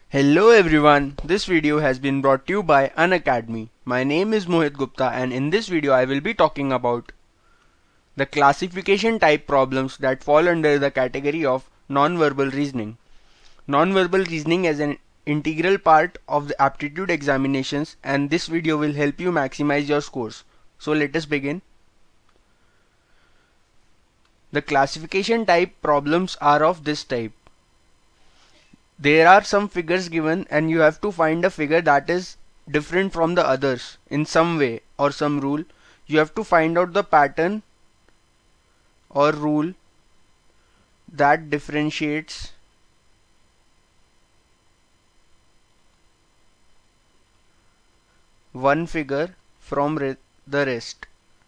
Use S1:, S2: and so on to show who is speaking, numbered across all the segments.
S1: Hello everyone, this video has been brought to you by Unacademy. My name is Mohit Gupta and in this video I will be talking about the classification type problems that fall under the category of non-verbal reasoning. Non-verbal reasoning is an integral part of the aptitude examinations and this video will help you maximize your scores. So let us begin. The classification type problems are of this type. There are some figures given and you have to find a figure that is different from the others in some way or some rule. You have to find out the pattern or rule that differentiates one figure from the rest.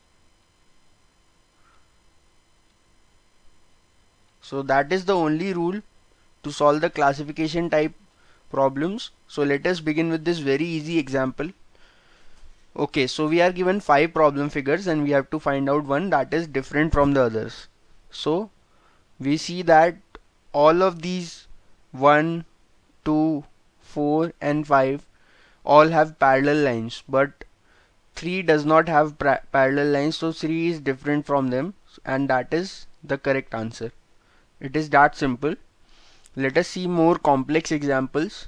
S1: So that is the only rule to solve the classification type problems. So let us begin with this very easy example. Okay, so we are given 5 problem figures and we have to find out one that is different from the others. So we see that all of these 1, 2, 4 and 5 all have parallel lines, but 3 does not have parallel lines, so 3 is different from them and that is the correct answer. It is that simple. Let us see more complex examples.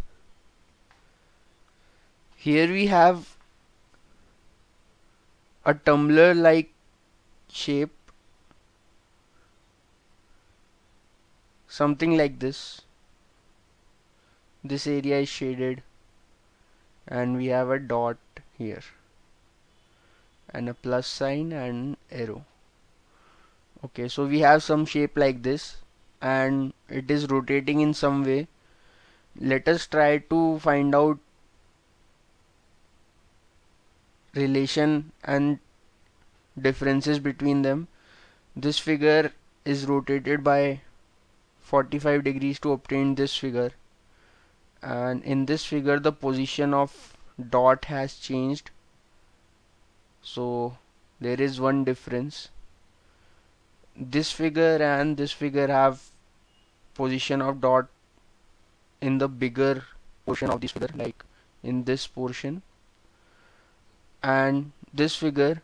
S1: Here we have a tumbler like shape, something like this. This area is shaded and we have a dot here and a plus sign and arrow. Okay, so we have some shape like this and it is rotating in some way. Let us try to find out relation and differences between them. This figure is rotated by 45 degrees to obtain this figure, and in this figure the position of dot has changed, so there is one difference. This figure and this figure have position of dot in the bigger portion of this figure, like in this portion, and this figure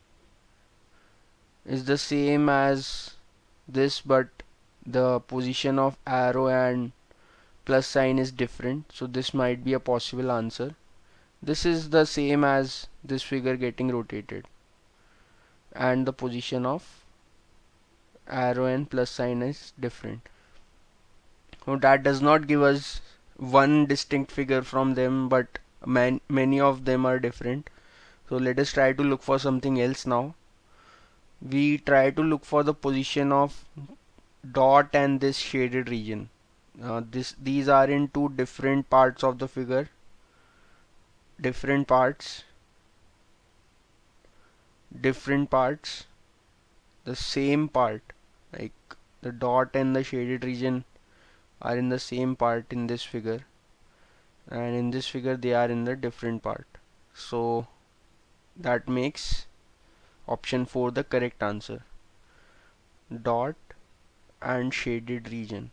S1: is the same as this, but the position of arrow and plus sign is different, so this might be a possible answer. This is the same as this figure getting rotated and the position of arrow and plus sign is different. So that does not give us one distinct figure from them, but many of them are different. So let us try to look for something else now. We try to look for the position of dot and this shaded region. These are in two different parts of the figure, different parts, the same part, like the dot and the shaded region are in the same part in this figure, and in this figure they are in the different part. So that makes option 4 the correct answer. Dot and shaded region.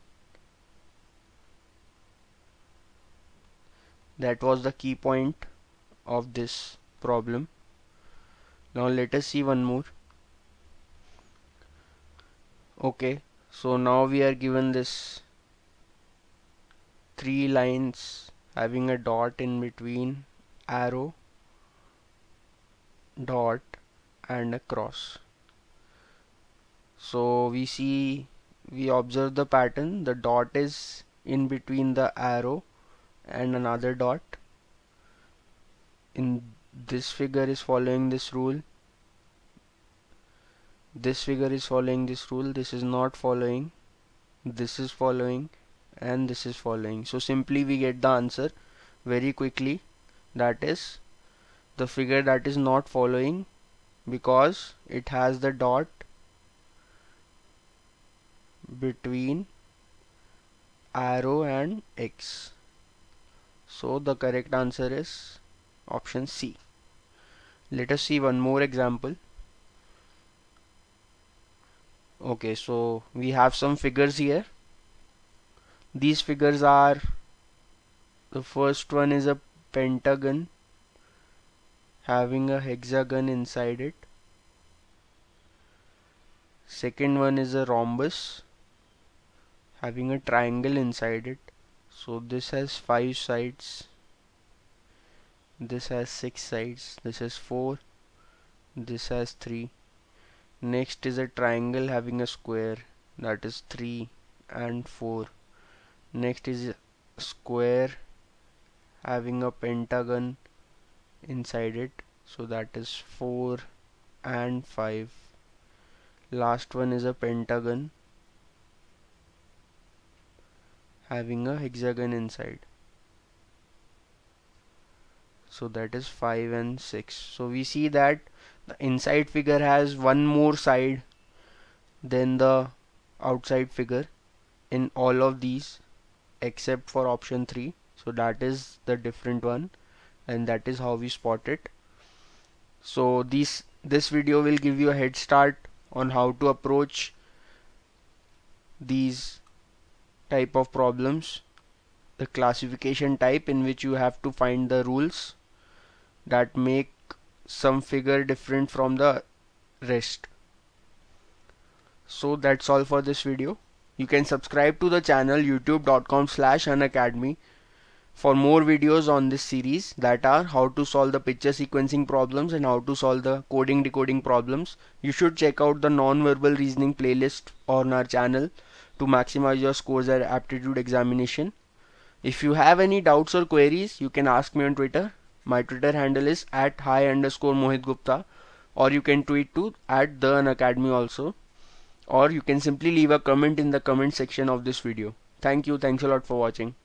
S1: That was the key point of this problem. Now let us see one more. Okay, so now we are given this 3 lines having a dot in between, arrow, dot and a cross. So we observe the pattern. The dot is in between the arrow and another dot. In this figure is following this rule. This figure is following this rule. This is not following. This is following and this is following. So simply we get the answer very quickly. That is the figure that is not following because it has the dot between arrow and X. So the correct answer is option C. Let us see one more example. Okay, so we have some figures here. These figures are The first one is a pentagon having a hexagon inside it. Second one is a rhombus having a triangle inside it. So this has 5 sides, this has 6 sides, this has 4, this has 3. Next is a triangle having a square, that is 3 and 4. Next is a square having a pentagon inside it, so that is 4 and 5. Last one is a pentagon having a hexagon inside, so that is 5 and 6. So we see that the inside figure has one more side than the outside figure in all of these except for option 3. So that is the different one, and that is how we spot it. So this video will give you a head start on how to approach these type of problems, the classification type in which you have to find the rules that make some figure different from the rest. So that's all for this video. You can subscribe to the channel youtube.com/unacademy for more videos on this series, that are how to solve the picture sequencing problems and how to solve the coding decoding problems. You should check out the non-verbal reasoning playlist on our channel to maximize your scores at aptitude examination. If you have any doubts or queries, you can ask me on Twitter. My Twitter handle is @hi_Mohit Gupta, or you can tweet to @theunacademy also, or you can simply leave a comment in the comment section of this video. Thank you. Thanks a lot for watching.